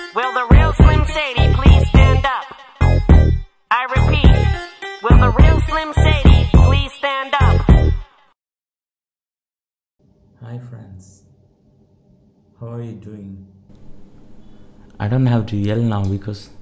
Will the real Slim Shady please stand up? I repeat, will the real Slim Shady please stand up? Hi friends, how are you doing? I don't have to yell now because